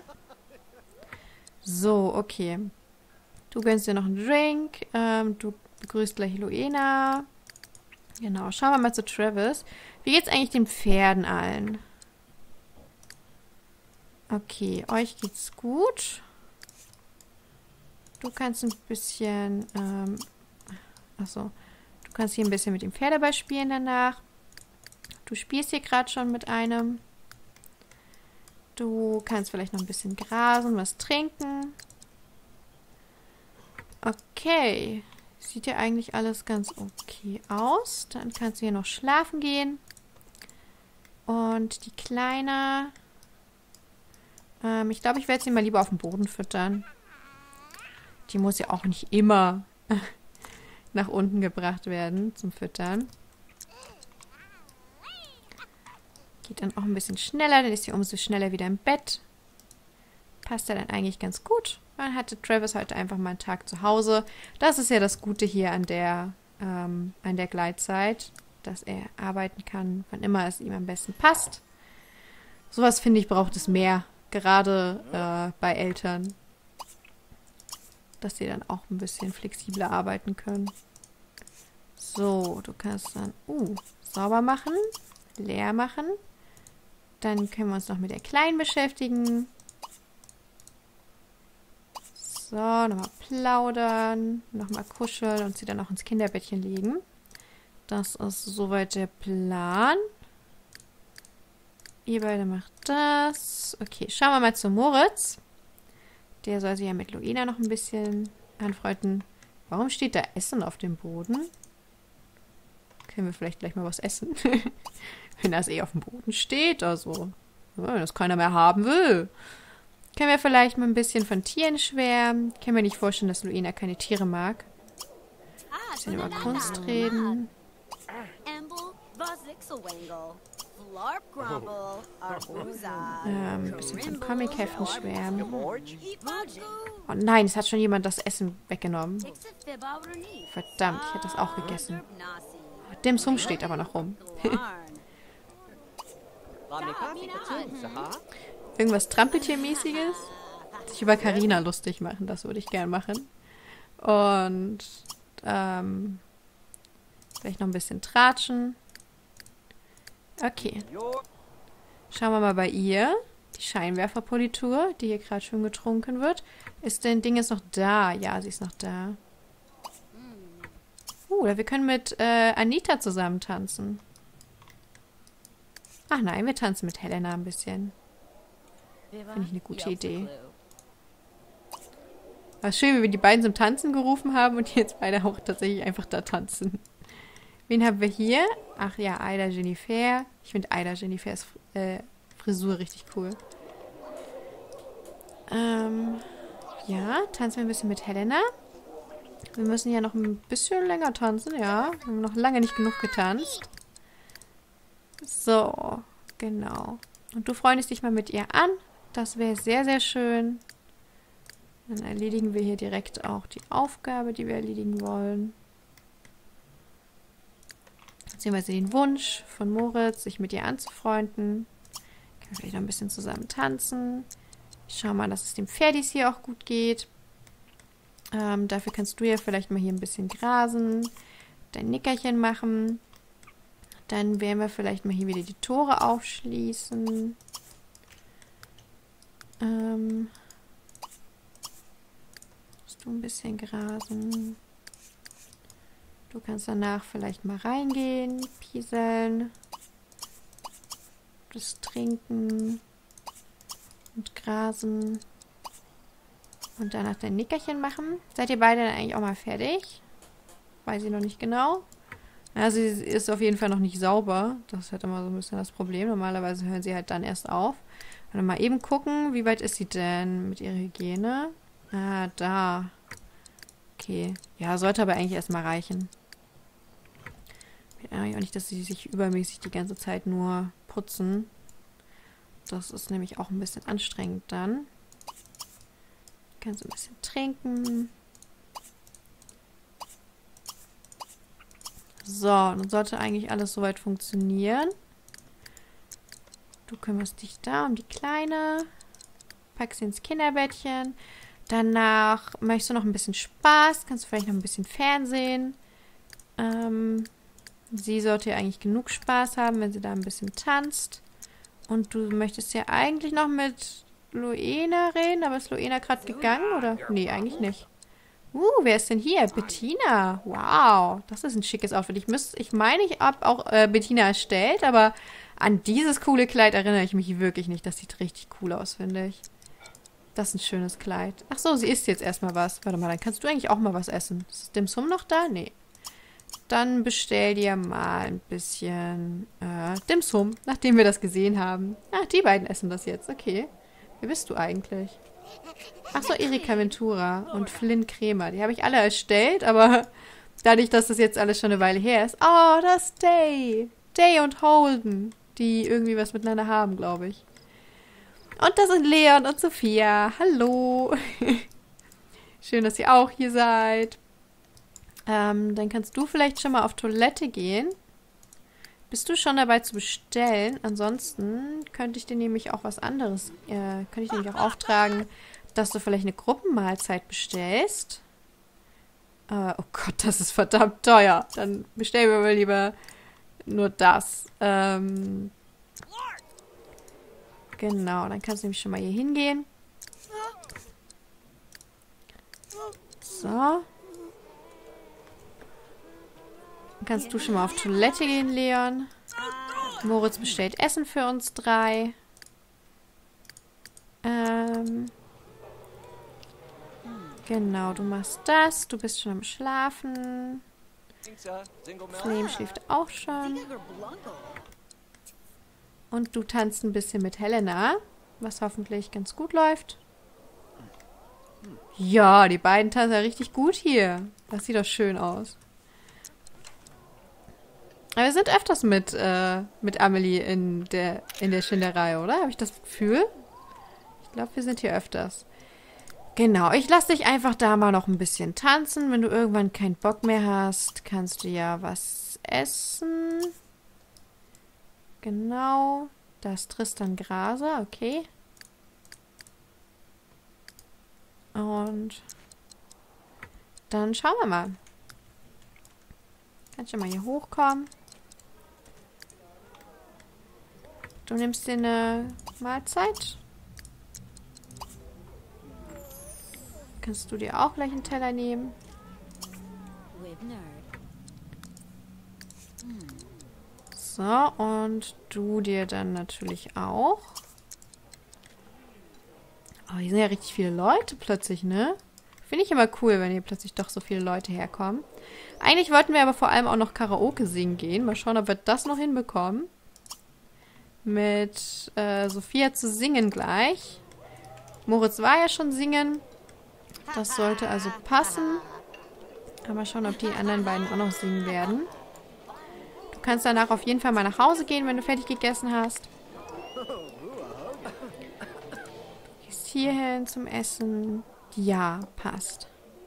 So, okay. Du gönnst dir noch einen Drink. Du begrüßt gleich Luena. Genau, schauen wir mal zu Travis. Wie geht's eigentlich den Pferden allen? Okay, euch geht's gut. Du kannst ein bisschen... achso. Du kannst hier ein bisschen mit dem Pferdeball spielen danach. Du spielst hier gerade schon mit einem. Du kannst vielleicht noch ein bisschen grasen, was trinken. Okay. Sieht ja eigentlich alles ganz okay aus. Dann kannst du hier noch schlafen gehen. Und die Kleine... ich glaube, ich werde sie mal lieber auf dem Boden füttern. Die muss ja auch nicht immer nach unten gebracht werden zum Füttern. Geht dann auch ein bisschen schneller, dann ist sie umso schneller wieder im Bett. Passt ja dann eigentlich ganz gut. Dann hatte Travis heute einfach mal einen Tag zu Hause. Das ist ja das Gute hier an der an der Gleitzeit, dass er arbeiten kann, wann immer es ihm am besten passt. Sowas, finde ich, braucht es mehr, gerade bei Eltern, dass sie dann auch ein bisschen flexibler arbeiten können. So, du kannst dann sauber machen, leer machen. Dann können wir uns noch mit der Kleinen beschäftigen. So, nochmal plaudern, nochmal kuscheln und sie dann auch ins Kinderbettchen legen. Das ist soweit der Plan. Ihr beide macht das. Okay, schauen wir mal zu Moritz. Der soll sich ja mit Luina noch ein bisschen anfreunden. Warum steht da Essen auf dem Boden? Können wir vielleicht gleich mal was essen? Wenn das auf dem Boden steht, also. Ja, das keiner mehr haben will. Können wir vielleicht mal ein bisschen von Tieren schwärmen? Können wir nicht vorstellen, dass Luina keine Tiere mag? Ein bisschen über Kunst reden. Ein bisschen von Comicheften schwärmen. Oh nein, es hat schon jemand das Essen weggenommen. Verdammt, ich hätte das auch gegessen. Dim Sum steht aber noch rum. Irgendwas Trampeltiermäßiges? Sich über Carina lustig machen, das würde ich gern machen. Und vielleicht noch ein bisschen tratschen. Okay. Schauen wir mal bei ihr. Die Scheinwerferpolitur, die hier gerade schon getrunken wird. Ist denn Ding jetzt noch da? Ja, sie ist noch da. Wir können mit Anita zusammen tanzen. Ach nein, wir tanzen mit Helena ein bisschen. Finde ich eine gute Idee. War schön, wie wir die beiden zum Tanzen gerufen haben und jetzt beide auch tatsächlich einfach da tanzen. Wen haben wir hier? Ach ja, Aida Jennifer. Ich finde Aida Jennifers Frisur richtig cool. Ja, tanzen wir ein bisschen mit Helena. Wir müssen ja noch ein bisschen länger tanzen, ja. Wir haben noch lange nicht genug getanzt. So, genau. Und du freundest dich mal mit ihr an. Das wäre sehr, sehr schön. Dann erledigen wir hier direkt auch die Aufgabe, die wir erledigen wollen. Beziehungsweise den Wunsch von Moritz, sich mit ihr anzufreunden. Können wir vielleicht noch ein bisschen zusammen tanzen. Ich schau mal, dass es dem Pferdis hier auch gut geht. Dafür kannst du ja vielleicht mal hier ein bisschen grasen, dein Nickerchen machen. Dann werden wir vielleicht mal hier wieder die Tore aufschließen. Musst du ein bisschen grasen. Du kannst danach vielleicht mal reingehen, pieseln, das trinken und grasen. Und danach dein Nickerchen machen. Seid ihr beide dann eigentlich auch mal fertig? Weiß ich noch nicht genau. Also sie ist auf jeden Fall noch nicht sauber. Das ist halt immer so ein bisschen das Problem. Normalerweise hören sie halt dann erst auf. Und mal eben gucken, wie weit ist sie denn mit ihrer Hygiene? Ah, da. Okay. Ja, sollte aber eigentlich erstmal reichen. Ich will eigentlich auch nicht, dass sie sich übermäßig die ganze Zeit nur putzen. Das ist nämlich auch ein bisschen anstrengend dann. Kannst ein bisschen trinken. So, dann sollte eigentlich alles soweit funktionieren. Du kümmerst dich da um die Kleine. Packst sie ins Kinderbettchen. Danach möchtest du noch ein bisschen Spaß. Kannst du vielleicht noch ein bisschen Fernsehen. Sie sollte ja eigentlich genug Spaß haben, wenn sie da ein bisschen tanzt. Und du möchtest ja eigentlich noch mit Luena reden, aber ist Luena gerade gegangen, oder? Nee, eigentlich nicht. Wer ist denn hier? Bettina. Wow, das ist ein schickes Outfit. Ich meine, ich habe auch Bettina erstellt, aber an dieses coole Kleid erinnere ich mich wirklich nicht. Das sieht richtig cool aus, finde ich. Das ist ein schönes Kleid. Ach so, sie isst jetzt erstmal was. Warte mal, dann kannst du eigentlich auch mal was essen. Ist Dim Sum noch da? Nee. Dann bestell dir mal ein bisschen Dim Sum, nachdem wir das gesehen haben. Ach, die beiden essen das jetzt. Okay. Wer bist du eigentlich? Ach so, Erika Ventura und Flynn Kremer. Die habe ich alle erstellt, aber dadurch, dass das jetzt alles schon eine Weile her ist. Oh, das ist Day. Day und Holden, die irgendwie was miteinander haben, glaube ich. Und das sind Leon und Sophia. Hallo. Schön, dass ihr auch hier seid. Dann kannst du vielleicht schon mal auf Toilette gehen. Bist du schon dabei zu bestellen? Ansonsten könnte ich dir nämlich auch was anderes, könnte ich dir nämlich auch auftragen, dass du vielleicht eine Gruppenmahlzeit bestellst. Oh Gott, das ist verdammt teuer. Dann bestellen wir mal lieber nur das. Genau, dann kannst du nämlich schon mal hier hingehen. So. Dann kannst du schon mal auf Toilette gehen, Leon. Moritz bestellt Essen für uns 3. Genau, du machst das. Du bist schon am Schlafen. Flame schläft auch schon. Und du tanzt ein bisschen mit Helena, was hoffentlich ganz gut läuft. Ja, die beiden tanzen ja richtig gut hier. Das sieht doch schön aus. Aber wir sind öfters mit Amelie in der Schinderei, oder? Habe ich das Gefühl? Ich glaube, wir sind hier öfters. Genau, ich lasse dich einfach da mal noch ein bisschen tanzen. Wenn du irgendwann keinen Bock mehr hast, kannst du ja was essen. Genau, da ist Tristan Graser, okay. Und dann schauen wir mal. Kannst du mal hier hochkommen. Du nimmst dir eine Mahlzeit. Kannst du dir auch gleich einen Teller nehmen. So, und du dir dann natürlich auch. Oh, hier sind ja richtig viele Leute plötzlich, ne? Finde ich immer cool, wenn hier plötzlich doch so viele Leute herkommen. Eigentlich wollten wir aber vor allem auch noch Karaoke singen gehen. Mal schauen, ob wir das noch hinbekommen. Mit Sophia zu singen gleich. Moritz war ja schon singen. Das sollte also passen. Aber mal schauen, ob die anderen beiden auch noch singen werden. Du kannst danach auf jeden Fall mal nach Hause gehen, wenn du fertig gegessen hast. Du gehst hier hin zum Essen. Ja, passt.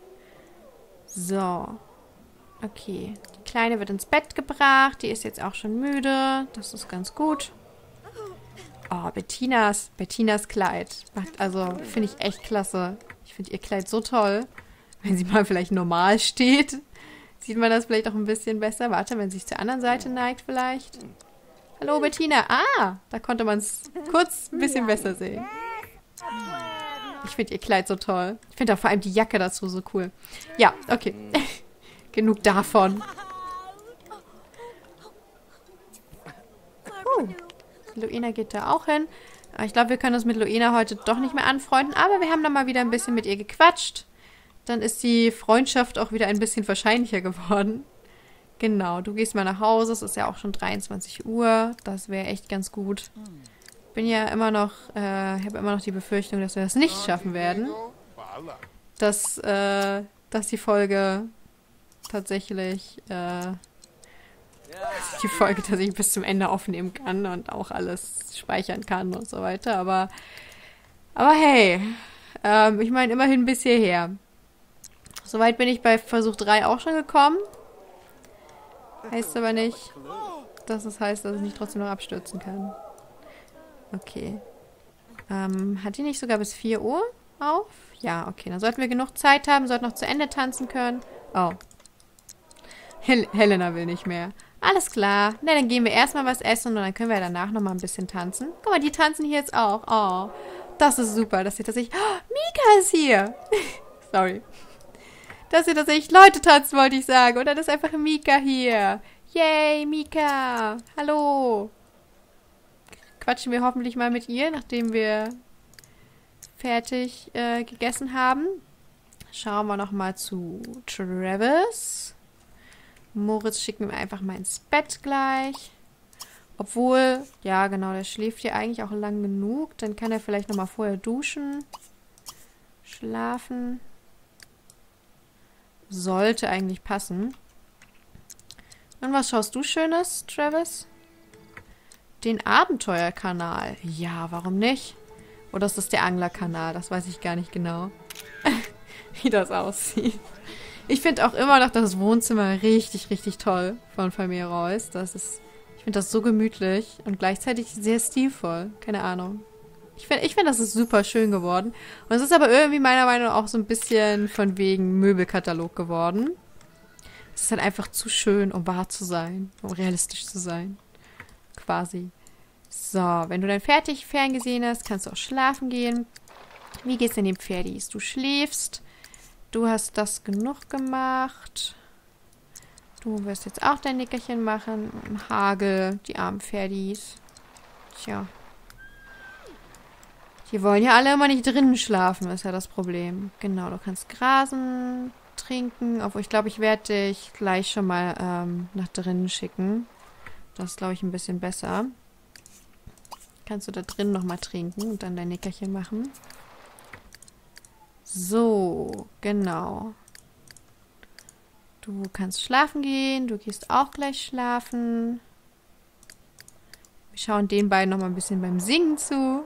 So. Okay. Die Kleine wird ins Bett gebracht. Die ist jetzt auch schon müde. Das ist ganz gut. Oh, Bettinas Kleid. Also, finde ich echt klasse. Ich finde ihr Kleid so toll. Wenn sie mal vielleicht normal steht, sieht man das vielleicht auch ein bisschen besser. Warte, wenn sie sich zur anderen Seite neigt vielleicht. Hallo, Bettina. Ah, da konnte man es kurz ein bisschen besser sehen. Ich finde ihr Kleid so toll. Ich finde auch vor allem die Jacke dazu so cool. Ja, okay. Genug davon. Luena geht da auch hin. Ich glaube, wir können uns mit Luena heute doch nicht mehr anfreunden. Aber wir haben dann mal wieder ein bisschen mit ihr gequatscht. Dann ist die Freundschaft auch wieder ein bisschen wahrscheinlicher geworden. Genau, du gehst mal nach Hause. Es ist ja auch schon 23 Uhr. Das wäre echt ganz gut. Bin ja immer noch, ich habe immer noch die Befürchtung, dass wir das nicht schaffen werden. Dass die Folge tatsächlich, bis zum Ende aufnehmen kann und auch alles speichern kann und so weiter. Aber hey, ich meine immerhin bis hierher. Soweit bin ich bei Versuch 3 auch schon gekommen. Heißt aber nicht, dass es heißt, dass ich nicht trotzdem noch abstürzen kann. Okay. Hat die nicht sogar bis 4 Uhr auf? Ja, okay. Dann sollten wir genug Zeit haben, sollten noch zu Ende tanzen können. Oh. Helena will nicht mehr. Alles klar. Na, dann gehen wir erstmal was essen und dann können wir danach nochmal ein bisschen tanzen. Guck mal, die tanzen hier jetzt auch. Oh, das ist super, dass ihr tatsächlich... Oh, Mika ist hier. Sorry. Dass ihr tatsächlich Leute tanzen, wollte ich sagen. Oder das ist einfach Mika hier. Yay, Mika. Hallo. Quatschen wir hoffentlich mal mit ihr, nachdem wir fertig gegessen haben. Schauen wir nochmal zu Travis. Moritz schicken wir einfach mal ins Bett gleich. Obwohl, ja genau, der schläft hier eigentlich auch lang genug. Dann kann er vielleicht nochmal vorher duschen. Schlafen. Sollte eigentlich passen. Und was schaust du Schönes, Travis? Den Abenteuerkanal. Ja, warum nicht? Oder ist das der Anglerkanal? Das weiß ich gar nicht genau. Wie das aussieht. Ich finde auch immer noch das Wohnzimmer richtig, richtig toll von Familie Reuss. Ich finde das so gemütlich und gleichzeitig sehr stilvoll. Keine Ahnung. Ich find, das ist super schön geworden. Und es ist aber irgendwie meiner Meinung nach auch so ein bisschen von wegen Möbelkatalog geworden. Es ist halt einfach zu schön, um wahr zu sein, um realistisch zu sein. Quasi. So, wenn du dann fertig ferngesehen hast, kannst du auch schlafen gehen. Wie geht's denn den Pferdis? Du schläfst. Du hast das genug gemacht. Du wirst jetzt auch dein Nickerchen machen. Hagel, die armen Pferdis. Tja. Die wollen ja alle immer nicht drinnen schlafen, ist ja das Problem. Genau, du kannst grasen, trinken. Obwohl, ich glaube, ich werde dich gleich schon mal nach drinnen schicken. Das ist, glaube ich, ein bisschen besser. Kannst du da drin nochmal trinken und dann dein Nickerchen machen. So, genau. Du kannst schlafen gehen. Du gehst auch gleich schlafen. Wir schauen den beiden nochmal ein bisschen beim Singen zu.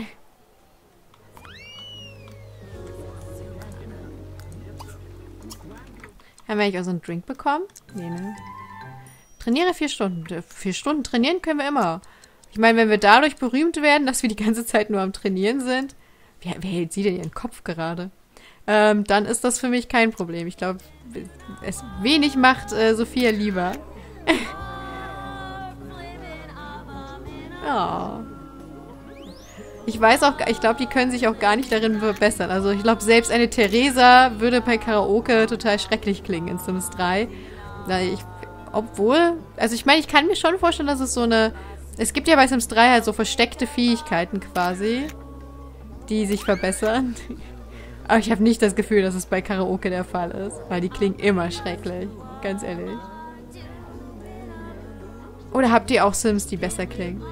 Haben wir eigentlich auch so einen Drink bekommen? Nee, ne? Trainiere 4 Stunden. 4 Stunden trainieren können wir immer. Ich meine, wenn wir dadurch berühmt werden, dass wir die ganze Zeit nur am Trainieren sind. Wer hält sie denn ihren Kopf gerade? Dann ist das für mich kein Problem. Ich glaube, es wenig macht Sophia lieber. Oh. Ich weiß auch, ich glaube, die können sich auch gar nicht darin verbessern. Also ich glaube, selbst eine Theresa würde bei Karaoke total schrecklich klingen in Sims 3. Also ich meine, ich kann mir schon vorstellen, dass es so eine... Es gibt ja bei Sims 3 halt so versteckte Fähigkeiten quasi, die sich verbessern. Aber ich habe nicht das Gefühl, dass es bei Karaoke der Fall ist, weil die klingen immer schrecklich, ganz ehrlich. Oder habt ihr auch Sims, die besser klingen?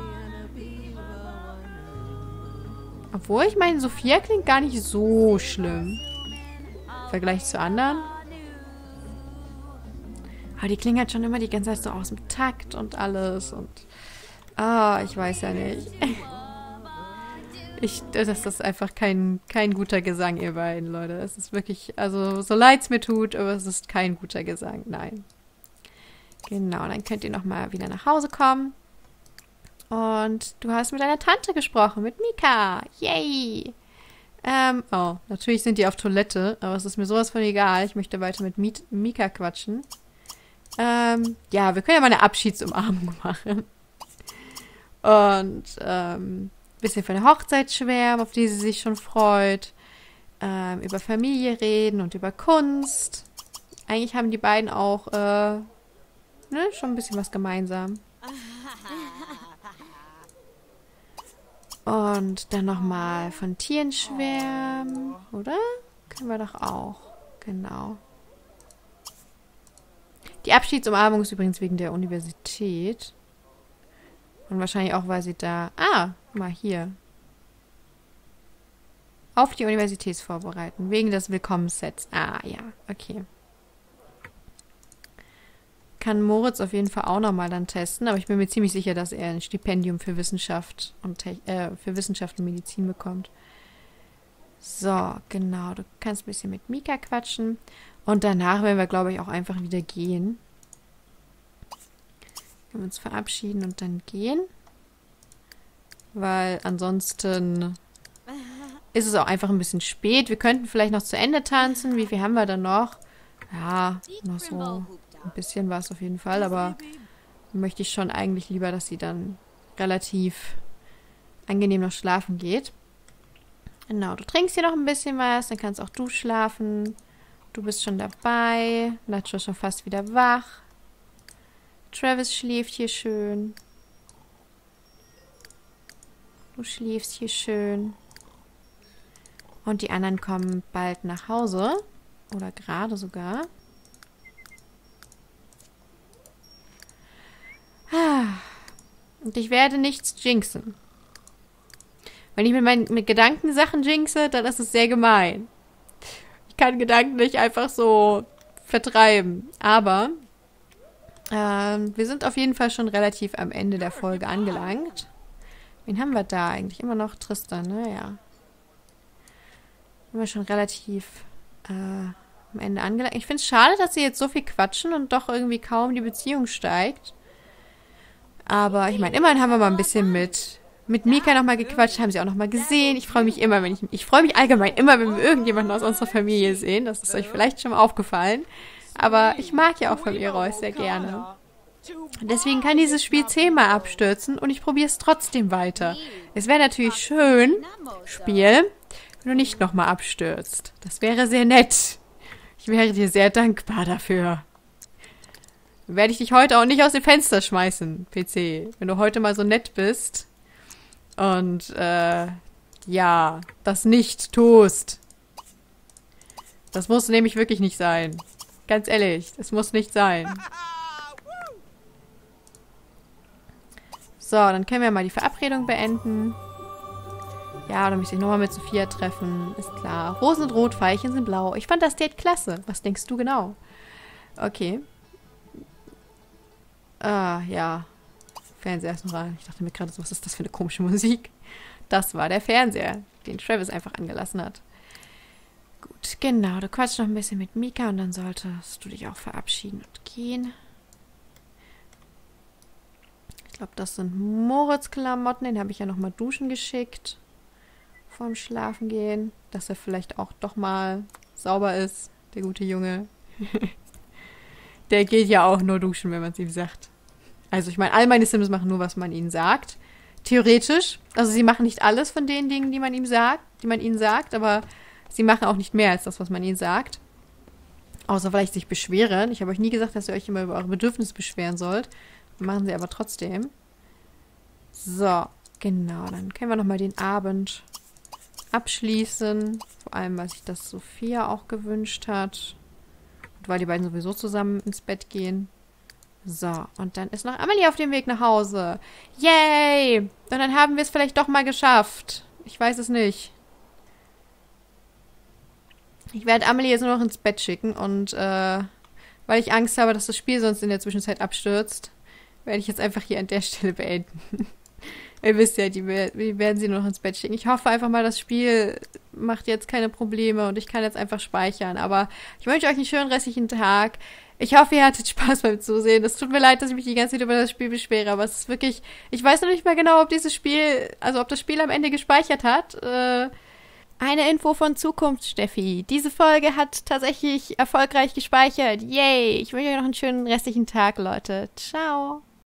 Obwohl, ich meine, Sophia klingt gar nicht so schlimm. Im Vergleich zu anderen. Aber die klingen halt schon immer die ganze Zeit so aus dem Takt und alles. Und ich weiß ja nicht. Das ist einfach kein guter Gesang, ihr beiden, Leute. Es ist wirklich, also so leid es mir tut, aber es ist kein guter Gesang, nein. Genau, dann könnt ihr nochmal wieder nach Hause kommen. Und du hast mit deiner Tante gesprochen, mit Mika. Yay! Natürlich sind die auf Toilette, aber es ist mir sowas von egal. Ich möchte weiter mit Mika quatschen. Ja, wir können ja mal eine Abschiedsumarmung machen. Und, bisschen von der Hochzeit schwärmen, auf die sie sich schon freut. Über Familie reden und über Kunst. Eigentlich haben die beiden auch, schon ein bisschen was gemeinsam. Und dann nochmal von Tieren schwärmen, oder? Können wir doch auch. Genau. Die Abschiedsumarmung ist übrigens wegen der Universität. Und wahrscheinlich auch, weil sie da... mal hier. Auf die Universität vorbereiten. Wegen des Willkommenssets. Ja, okay. Kann Moritz auf jeden Fall auch nochmal dann testen, aber ich bin mir ziemlich sicher, dass er ein Stipendium für Wissenschaft und Medizin bekommt. So, genau. Du kannst ein bisschen mit Mika quatschen. Und danach werden wir, glaube ich, auch einfach wieder gehen. Können wir uns verabschieden und dann gehen. Weil ansonsten ist es auch einfach ein bisschen spät. Wir könnten vielleicht noch zu Ende tanzen. Wie viel haben wir dann noch? Ja, noch so ein bisschen was auf jeden Fall. Aber möchte ich schon eigentlich lieber, dass sie dann relativ angenehm noch schlafen geht. Genau, du trinkst hier noch ein bisschen was. Dann kannst auch du schlafen. Du bist schon dabei. Nacho ist schon fast wieder wach. Travis schläft hier schön. Du schläfst hier schön. Und die anderen kommen bald nach Hause. Oder gerade sogar. Und ich werde nichts jinxen. Wenn ich mit meinen Gedanken Sachen jinxe, dann ist es sehr gemein. Ich kann Gedanken nicht einfach so vertreiben. Aber wir sind auf jeden Fall schon relativ am Ende der Folge angelangt. Wen haben wir da eigentlich? Immer noch Tristan, ne? Ja. Sind wir schon relativ am Ende angelangt. Ich finde es schade, dass sie jetzt so viel quatschen und doch irgendwie kaum die Beziehung steigt. Aber ich meine, immerhin haben wir mal ein bisschen mit Mika nochmal gequatscht, haben sie auch nochmal gesehen. Ich freue mich immer, ich freue mich allgemein immer, wenn wir irgendjemanden aus unserer Familie sehen. Das ist euch vielleicht schon mal aufgefallen. Aber ich mag ja auch Familie Reus sehr gerne. Deswegen kann dieses Spiel 10-mal abstürzen und ich probiere es trotzdem weiter. Es wäre natürlich schön, Spiel, wenn du nicht nochmal abstürzt. Das wäre sehr nett. Ich wäre dir sehr dankbar dafür. Werde ich dich heute auch nicht aus dem Fenster schmeißen, PC. Wenn du heute mal so nett bist und, ja, das nicht tust. Das muss nämlich wirklich nicht sein. Ganz ehrlich, das muss nicht sein. So, dann können wir mal die Verabredung beenden. Ja, dann möchte ich nochmal mit Sophia treffen. Ist klar. Rosen sind rot, Veilchen sind blau. Ich fand das Date klasse. Was denkst du genau? Okay. Ah, ja. Fernseher ist noch an. Ich dachte mir gerade, was ist das für eine komische Musik? Das war der Fernseher, den Travis einfach angelassen hat. Gut, genau. Du quatschst noch ein bisschen mit Mika und dann solltest du dich auch verabschieden und gehen. Ich glaube, das sind Moritz-Klamotten. Den habe ich ja nochmal duschen geschickt. Vorm Schlafengehen. Dass er vielleicht auch doch mal sauber ist, der gute Junge. Der geht ja auch nur duschen, wenn man es ihm sagt. Also ich meine, all meine Sims machen nur, was man ihnen sagt. Theoretisch. Also sie machen nicht alles von den Dingen, die man ihnen sagt, aber sie machen auch nicht mehr als das, was man ihnen sagt. Außer vielleicht sich beschweren. Ich habe euch nie gesagt, dass ihr euch immer über eure Bedürfnisse beschweren sollt. Machen sie aber trotzdem. So, genau. Dann können wir nochmal den Abend abschließen. Vor allem, weil sich das Sophia auch gewünscht hat. Und weil die beiden sowieso zusammen ins Bett gehen. So, und dann ist noch Amelie auf dem Weg nach Hause. Yay! Und dann haben wir es vielleicht doch mal geschafft. Ich weiß es nicht. Ich werde Amelie jetzt nur noch ins Bett schicken und weil ich Angst habe, dass das Spiel sonst in der Zwischenzeit abstürzt, werde ich jetzt einfach hier an der Stelle beenden. Ihr wisst ja, die werden sie nur noch ins Bett schicken. Ich hoffe einfach mal, das Spiel macht jetzt keine Probleme und ich kann jetzt einfach speichern. Aber ich wünsche euch einen schönen restlichen Tag. Ich hoffe, ihr hattet Spaß beim Zusehen. Es tut mir leid, dass ich mich die ganze Zeit über das Spiel beschwere, aber es ist wirklich... Ich weiß noch nicht mal genau, ob dieses Spiel... Also ob das Spiel am Ende gespeichert hat. Eine Info von Zukunft, Steffi. Diese Folge hat tatsächlich erfolgreich gespeichert. Yay! Ich wünsche euch noch einen schönen restlichen Tag, Leute. Ciao!